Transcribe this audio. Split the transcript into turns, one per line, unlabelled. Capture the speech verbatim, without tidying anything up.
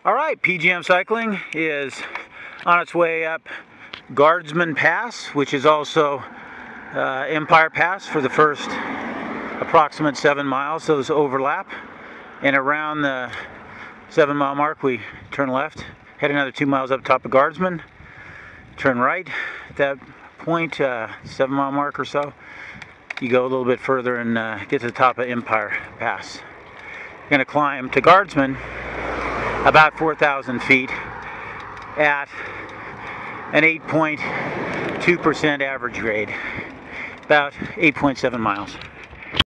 All right, P G M Cycling is on its way up Guardsman Pass, which is also uh, Empire Pass for the first approximate seven miles. Those overlap, and around the seven mile mark we turn left, head another two miles up top of Guardsman, turn right. At that point, uh, seven mile mark or so, you go a little bit further and uh, get to the top of Empire Pass. You're going to climb to Guardsman about four thousand feet at an eight point two percent average grade, about eight point seven miles.